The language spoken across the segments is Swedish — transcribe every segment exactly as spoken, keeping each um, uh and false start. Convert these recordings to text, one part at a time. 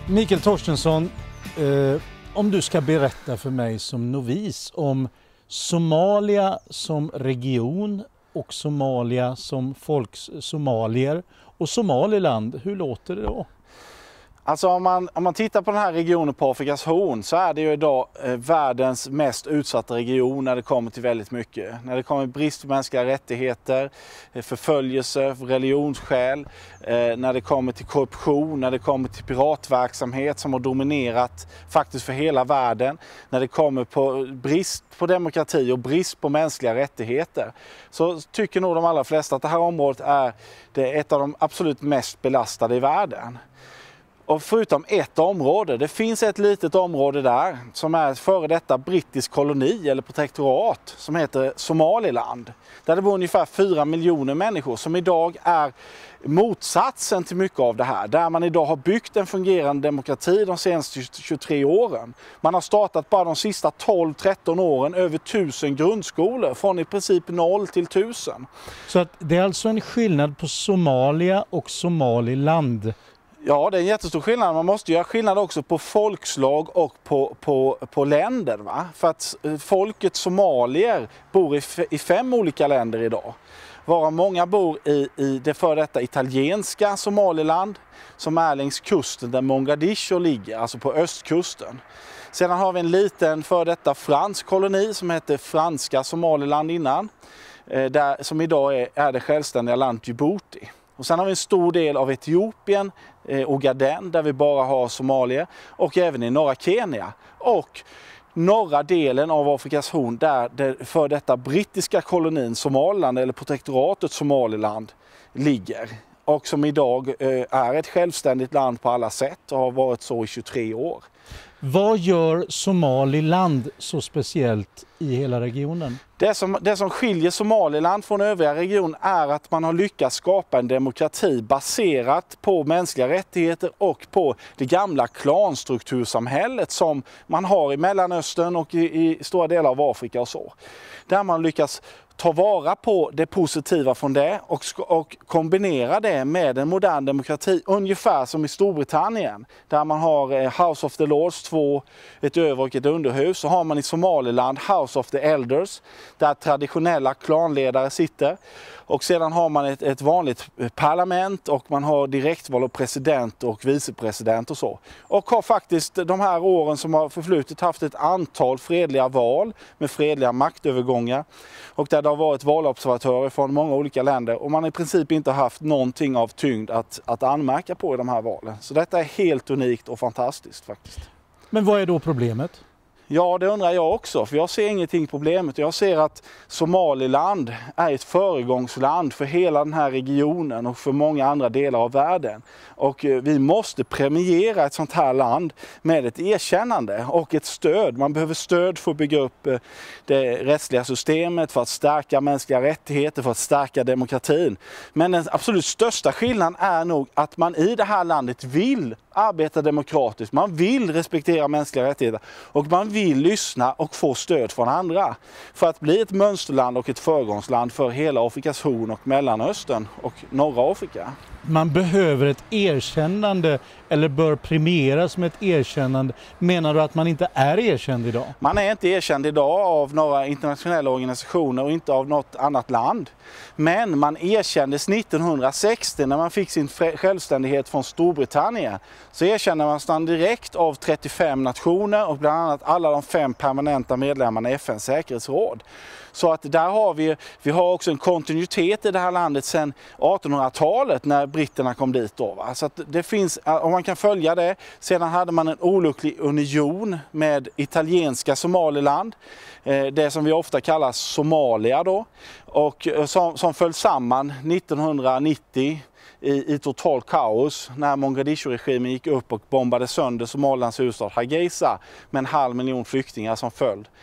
Mikael Torstensson, eh, om du ska berätta för mig som novis om Somalia som region och Somalia som folks somalier och Somaliland, hur låter det då? Alltså om man, om man tittar på den här regionen på Afrikas horn så är det ju idag eh, världens mest utsatta region när det kommer till väldigt mycket. När det kommer brist på mänskliga rättigheter, eh, förföljelse, religionsskäl, eh, när det kommer till korruption, när det kommer till piratverksamhet som har dominerat faktiskt för hela världen, när det kommer på brist på demokrati och brist på mänskliga rättigheter, så tycker nog de allra flesta att det här området är det är ett av de absolut mest belastade i världen. Och förutom ett område, det finns ett litet område där som är ett före detta brittisk koloni eller protektorat som heter Somaliland. Där det bor ungefär fyra miljoner människor som idag är motsatsen till mycket av det här. Där man idag har byggt en fungerande demokrati de senaste tjugotre åren. Man har startat bara de sista tolv tretton åren över tusen grundskolor från i princip noll till tusen. Så att det är alltså en skillnad på Somalia och Somaliland? Ja, det är en jättestor skillnad. Man måste göra skillnad också på folkslag och på, på, på länder. Va? För att folket somalier bor i, i fem olika länder idag. Varav många bor i, i det för detta italienska Somaliland som är längs kusten där Mogadishu ligger, alltså på östkusten. Sedan har vi en liten för detta fransk koloni som heter franska Somaliland innan. Där, som idag är, är det självständiga landet Djibouti. Och sen har vi en stor del av Etiopien, eh, Ogaden, där vi bara har somalier, och även i norra Kenya. Och norra delen av Afrikas horn där det för detta brittiska kolonin Somaliland eller protektoratet Somaliland ligger. Och som idag eh, är ett självständigt land på alla sätt och har varit så i tjugotre år. Vad gör Somaliland så speciellt i hela regionen? Det som, det som skiljer Somaliland från övriga regionen är att man har lyckats skapa en demokrati baserat på mänskliga rättigheter och på det gamla klanstruktursamhället som man har i Mellanöstern och i, i stora delar av Afrika och så. Där man lyckas ta vara på det positiva från det och, och kombinera det med en modern demokrati, ungefär som i Storbritannien där man har House of the Lords, två, ett över- och ett underhus. Så har man i Somaliland House of the Elders där traditionella klanledare sitter. Och sedan har man ett, ett vanligt parlament och man har direktval av president och vicepresident och så. Och har faktiskt de här åren som har förflutit haft ett antal fredliga val med fredliga maktövergångar. Och där det har varit valobservatörer från många olika länder. Och man har i princip inte haft någonting av tyngd att, att anmärka på i de här valen. Så detta är helt unikt och fantastiskt faktiskt. Men vad är då problemet? Ja, det undrar jag också, för jag ser ingenting problemet. Jag ser att Somaliland är ett föregångsland för hela den här regionen och för många andra delar av världen. Och vi måste premiera ett sånt här land med ett erkännande och ett stöd. Man behöver stöd för att bygga upp det rättsliga systemet, för att stärka mänskliga rättigheter, för att stärka demokratin. Men den absolut största skillnaden är nog att man i det här landet vill arbeta demokratiskt. Man vill respektera mänskliga rättigheter och man vill lyssna och få stöd från andra för att bli ett mönsterland och ett föregångsland för hela Afrikas horn och Mellanöstern och norra Afrika. Man behöver ett erkännande eller bör premieras med ett erkännande. Menar du att man inte är erkänd idag? Man är inte erkänd idag av några internationella organisationer och inte av något annat land. Men man erkändes nittonhundrasextio när man fick sin självständighet från Storbritannien. Så erkände man stan direkt av trettiofem nationer och bland annat alla de fem permanenta medlemmarna i F N:s säkerhetsråd. Så att där har vi, vi har också en kontinuitet i det här landet sedan artonhundratalet när britterna kom dit då. Va? Så att det finns, om man kan följa det, sedan hade man en olycklig union med italienska Somaliland, det som vi ofta kallar Somalia då, och som, som föll samman nittonhundranittio i, i total kaos när Mogadishu-regimen gick upp och bombade sönder Somalilands huvudstad Hargeisa med en halv miljon flyktingar som följd.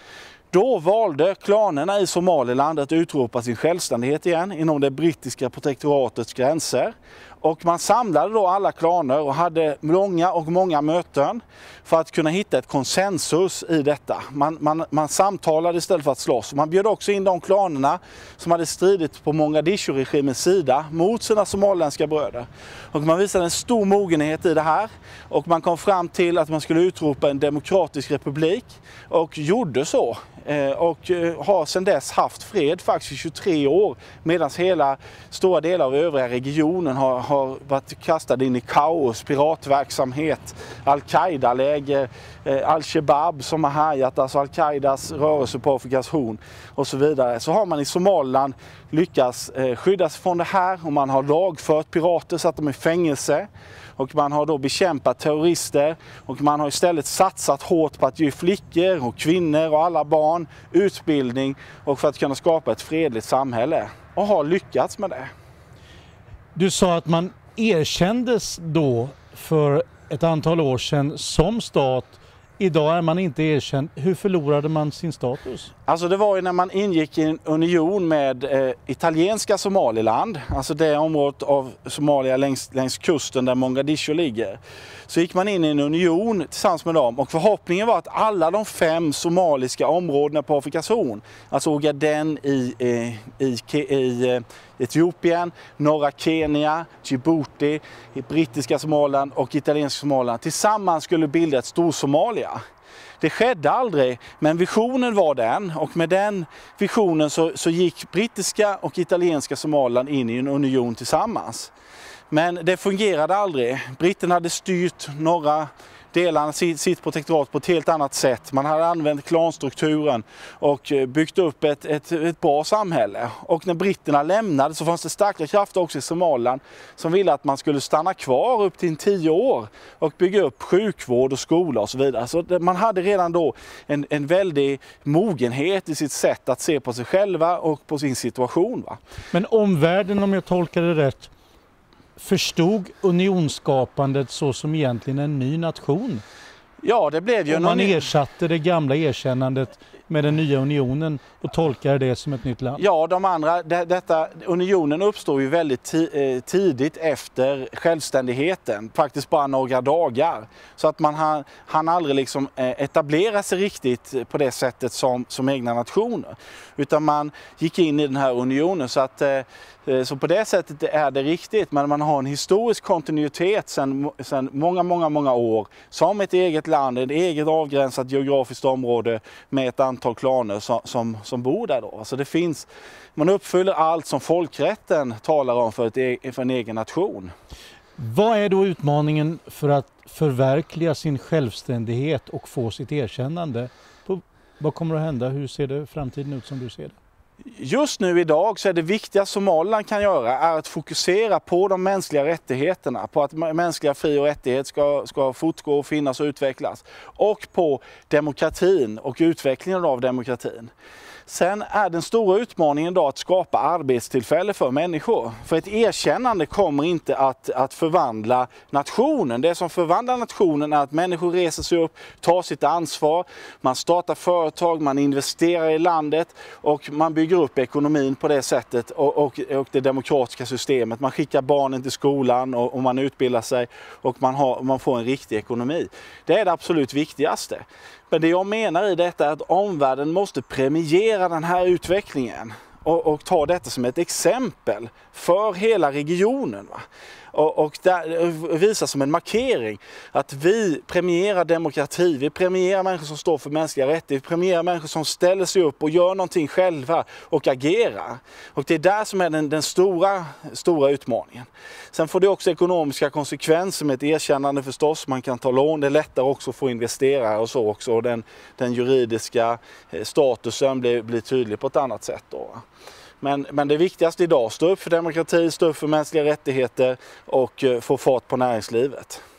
Då valde klanerna i Somaliland att utropa sin självständighet igen inom det brittiska protektoratets gränser. Och man samlade då alla klaner och hade långa och många möten för att kunna hitta ett konsensus i detta. Man, man, man samtalade istället för att slåss. Man bjöd också in de klanerna som hade stridit på Mogadishu-regimens sida mot sina somaliländska bröder. Och man visade en stor mogenhet i det här och man kom fram till att man skulle utropa en demokratisk republik och gjorde så. Och har sedan dess haft fred faktiskt i tjugotre år medan hela stora delar av övriga regionen har, har varit kastade in i kaos, piratverksamhet, al-Qaida-läger, al-Shabaab som har härjat, alltså al-Qaidas rörelse på Afrikas horn och så vidare. Så har man i Somaliland lyckats skydda sig från det här och man har lagfört pirater, satt dem i fängelse. Och man har då bekämpat terrorister och man har istället satsat hårt på att ge flickor och kvinnor och alla barn utbildning och för att kunna skapa ett fredligt samhälle. Och har lyckats med det. Du sa att man erkändes då för ett antal år sedan som stat. Idag är man inte erkänd. Hur förlorade man sin status? Alltså det var ju när man ingick i en union med eh, italienska Somaliland, alltså det området av Somalia längs, längs kusten där Mogadishu ligger. Så gick man in i en union tillsammans med dem och förhoppningen var att alla de fem somaliska områdena på Afrikas horn, alltså Ogaden i, eh, i, i eh, Etiopien, norra Kenya, Djibouti, i brittiska Somaliland och italienska Somaliland tillsammans skulle bilda ett Storsomalia. Det skedde aldrig, men visionen var den och med den visionen så, så gick brittiska och italienska Somaliland in i en union tillsammans. Men det fungerade aldrig. Britterna hade styrt norra delarna sitt protektorat på ett helt annat sätt. Man hade använt klanstrukturen och byggt upp ett, ett, ett bra samhälle. Och när britterna lämnade så fanns det starka krafter också i Somaliland som ville att man skulle stanna kvar upp till tio år och bygga upp sjukvård och skola och så vidare. Så man hade redan då en, en väldig mogenhet i sitt sätt att se på sig själva och på sin situation. Va? Men omvärlden, om jag tolkar det rätt, förstod unionsskapandet så som egentligen en ny nation? Ja, det blev ju... Och man ersatte det gamla erkännandet med den nya unionen och tolkar det som ett nytt land? Ja, de andra, det, detta, unionen uppstår ju väldigt tidigt efter självständigheten, faktiskt bara några dagar. Så att man hann, hann aldrig liksom etablera sig riktigt på det sättet som, som egna nationer. Utan man gick in i den här unionen så att så på det sättet är det riktigt, men man har en historisk kontinuitet sedan, sedan många, många, många år som ett eget land, ett eget avgränsat geografiskt område med ett antal klaner som, som, som bor där då. Alltså det finns, man uppfyller allt som folkrätten talar om för, ett, för en egen nation. Vad är då utmaningen för att förverkliga sin självständighet och få sitt erkännande? Vad kommer att hända? Hur ser det framtiden ut som du ser det? Just nu idag så är det viktiga Somaliland kan göra är att fokusera på de mänskliga rättigheterna, på att mänskliga fri- och rättigheter ska, ska fortgå, finnas och utvecklas och på demokratin och utvecklingen av demokratin. Sen är den stora utmaningen då att skapa arbetstillfällen för människor. För ett erkännande kommer inte att, att förvandla nationen. Det som förvandlar nationen är att människor reser sig upp, tar sitt ansvar, man startar företag, man investerar i landet och man bygger upp ekonomin på det sättet och, och, och det demokratiska systemet. Man skickar barnen till skolan och, och man utbildar sig och man, har, man får en riktig ekonomi. Det är det absolut viktigaste. Men det jag menar i detta är att omvärlden måste premiera den här utvecklingen och, och ta detta som ett exempel för hela regionen. Va? Och, och där, visa som en markering att vi premierar demokrati, vi premierar människor som står för mänskliga rättigheter, vi premierar människor som ställer sig upp och gör någonting själva och agerar. Och det är där som är den, den stora, stora utmaningen. Sen får det också ekonomiska konsekvenser med ett erkännande förstås, man kan ta lån, det är lättare också att få investerare och så också. Och den, den juridiska statusen blir, blir tydlig på ett annat sätt då. Men, men det viktigaste idag, stå upp för demokrati, stå upp för mänskliga rättigheter och få fart på näringslivet.